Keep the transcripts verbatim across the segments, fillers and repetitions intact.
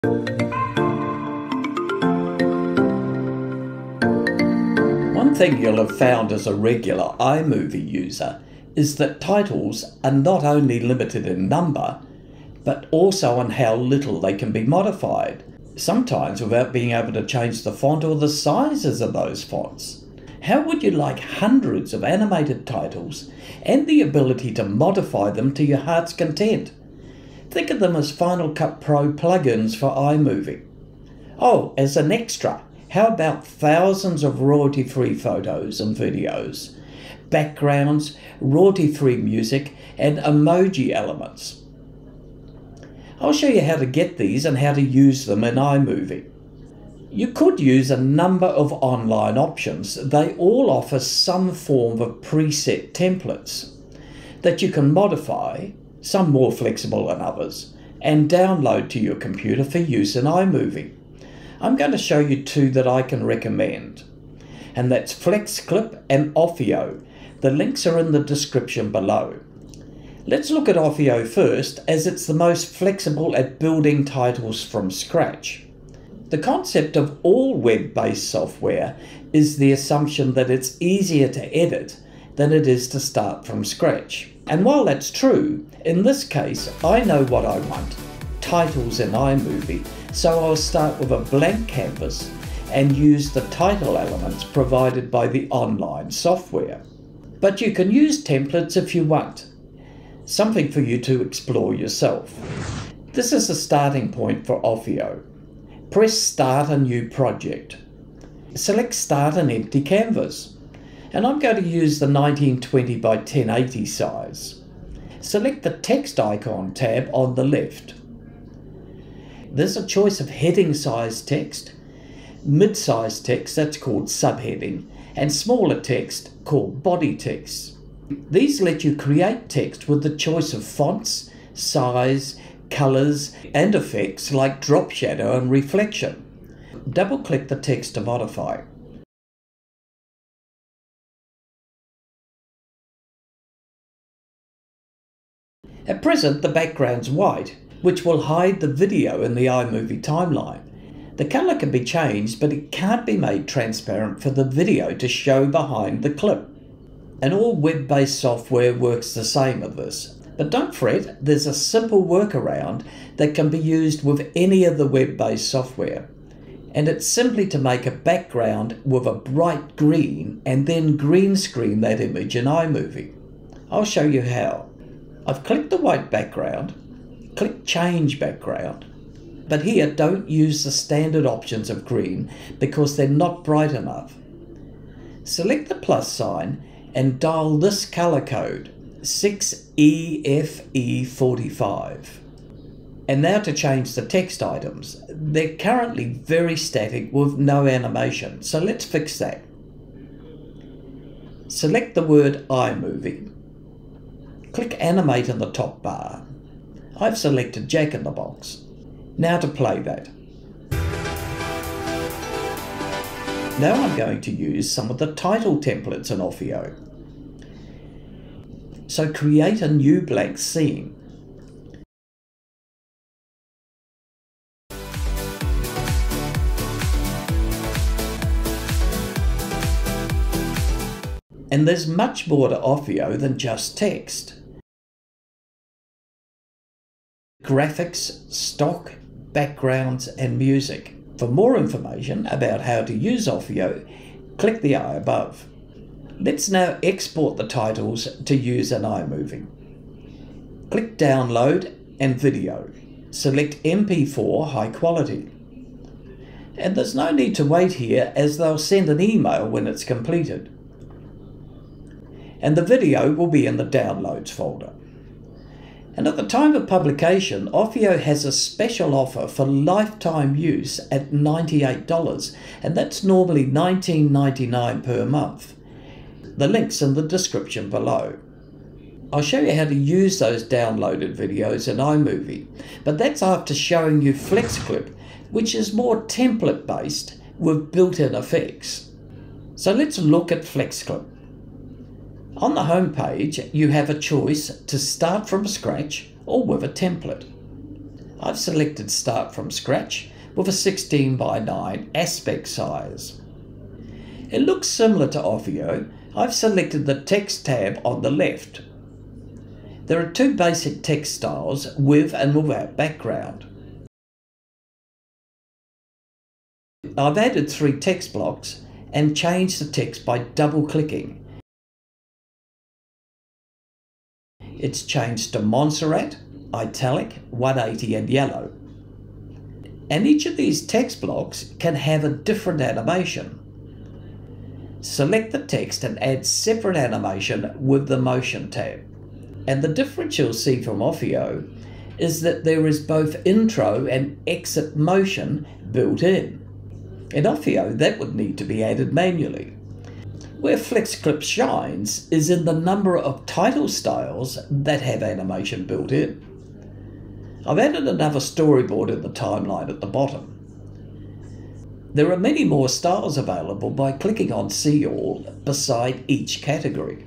One thing you'll have found as a regular iMovie user is that titles are not only limited in number, but also on how little they can be modified, sometimes without being able to change the font or the sizes of those fonts. How would you like hundreds of animated titles and the ability to modify them to your heart's content? Think of them as Final Cut Pro plugins for iMovie. Oh, as an extra, how about thousands of royalty-free photos and videos, backgrounds, royalty-free music, and emoji elements? I'll show you how to get these and how to use them in iMovie. You could use a number of online options. They all offer some form of preset templates that you can modify, some more flexible than others, and download to your computer for use in iMovie. I'm going to show you two that I can recommend, and that's FlexClip and Offeo. The links are in the description below. Let's look at Offeo first, as it's the most flexible at building titles from scratch. The concept of all web-based software is the assumption that it's easier to edit than it is to start from scratch. And while that's true, in this case I know what I want, titles in iMovie, so I'll start with a blank canvas and use the title elements provided by the online software. But you can use templates if you want. Something for you to explore yourself. This is the starting point for Offeo. Press Start a New Project. Select Start an Empty Canvas. And I'm going to use the nineteen twenty by ten eighty size. Select the Text icon tab on the left. There's a choice of heading size text, mid-size text, that's called subheading, and smaller text called body text. These let you create text with the choice of fonts, size, colours and effects like drop shadow and reflection. Double-click the text to modify. At present the background's white, which will hide the video in the iMovie timeline. The colour can be changed, but it can't be made transparent for the video to show behind the clip. And all web-based software works the same with this. But don't fret, there's a simple workaround that can be used with any of the web-based software. And it's simply to make a background with a bright green and then green screen that image in iMovie. I'll show you how. I've clicked the white background, click Change Background, but here don't use the standard options of green because they're not bright enough. Select the plus sign and dial this colour code, six E F E forty-five. And now to change the text items. They're currently very static with no animation, so let's fix that. Select the word iMovie. Click Animate in the top bar. I've selected Jack in the Box. Now to play that. Now I'm going to use some of the title templates in Offeo. So create a new blank scene. And there's much more to Offeo than just text. Graphics, stock, backgrounds and music. For more information about how to use Offeo, click the eye above. Let's now export the titles to use in iMovie. Click Download and Video. Select M P four High Quality. And there's no need to wait here, as they'll send an email when it's completed. And the video will be in the Downloads folder. And at the time of publication, Offeo has a special offer for lifetime use at ninety-eight dollars, and that's normally nineteen ninety-nine per month. The link's in the description below. I'll show you how to use those downloaded videos in iMovie, but that's after showing you FlexClip, which is more template based with built-in effects. So let's look at FlexClip. On the home page, you have a choice to start from scratch or with a template. I've selected Start from Scratch with a sixteen by nine aspect size. It looks similar to Offeo. I've selected the Text tab on the left. There are two basic text styles, with and without background. I've added three text blocks and changed the text by double-clicking. It's changed to Montserrat, italic, one eighty and yellow. And each of these text blocks can have a different animation. Select the text and add separate animation with the Motion tab. And the difference you'll see from Offeo is that there is both intro and exit motion built in. In Offeo, that would need to be added manually. Where FlexClip shines is in the number of title styles that have animation built in. I've added another storyboard in the timeline at the bottom. There are many more styles available by clicking on See All beside each category.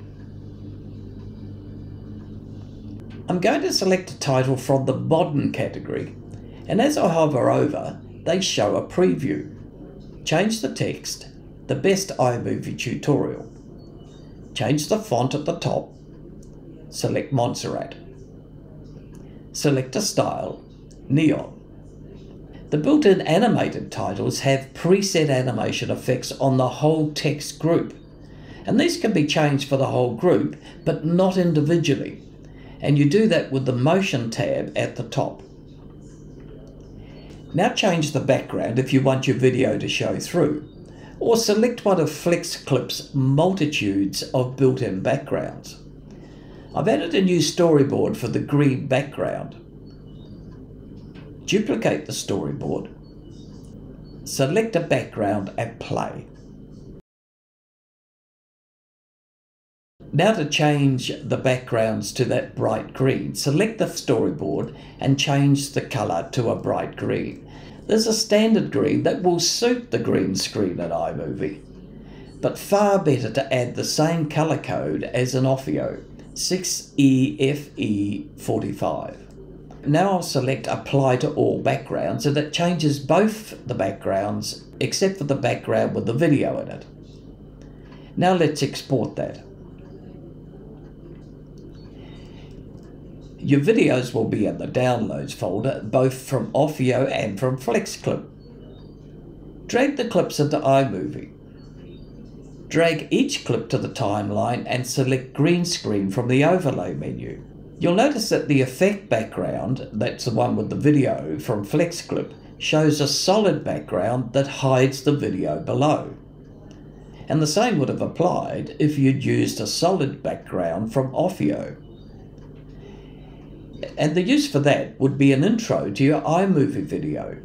I'm going to select a title from the Modern category, and as I hover over, they show a preview. Change the text, the best iMovie tutorial. Change the font at the top. Select Montserrat. Select a style, Neon. The built-in animated titles have preset animation effects on the whole text group, and these can be changed for the whole group, but not individually, and you do that with the Motion tab at the top. Now change the background if you want your video to show through, or select one of FlexClip's multitudes of built-in backgrounds. I've added a new storyboard for the green background. Duplicate the storyboard, select a background and play. Now to change the backgrounds to that bright green, select the storyboard and change the colour to a bright green. There's a standard green that will suit the green screen in iMovie, but far better to add the same colour code as in Offeo, six E F E forty-five. Now I'll select Apply to All Backgrounds, and it changes both the backgrounds except for the background with the video in it. Now let's export that. Your videos will be in the Downloads folder, both from Offeo and from FlexClip. Drag the clips into iMovie. Drag each clip to the timeline and select Green Screen from the Overlay menu. You'll notice that the effect background, that's the one with the video from FlexClip, shows a solid background that hides the video below. And the same would have applied if you'd used a solid background from Offeo. And the use for that would be an intro to your iMovie video.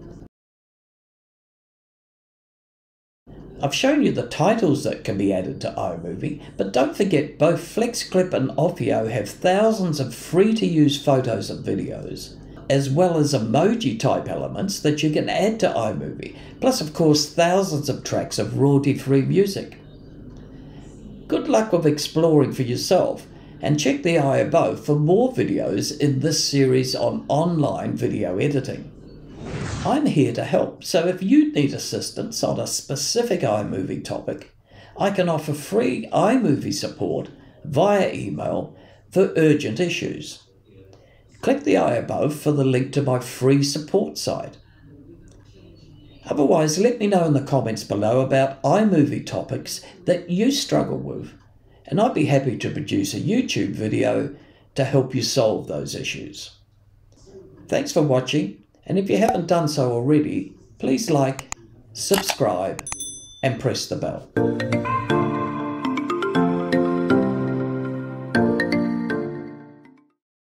I've shown you the titles that can be added to iMovie, but don't forget both FlexClip and Offeo have thousands of free-to-use photos and videos, as well as emoji type elements that you can add to iMovie, plus of course thousands of tracks of royalty-free music. Good luck with exploring for yourself, and check the eye above for more videos in this series on online video editing. I'm here to help, so if you need assistance on a specific iMovie topic, I can offer free iMovie support via email for urgent issues. Click the eye above for the link to my free support site. Otherwise, let me know in the comments below about iMovie topics that you struggle with, and I'd be happy to produce a YouTube video to help you solve those issues. Thanks for watching. And if you haven't done so already, please like, subscribe, and press the bell.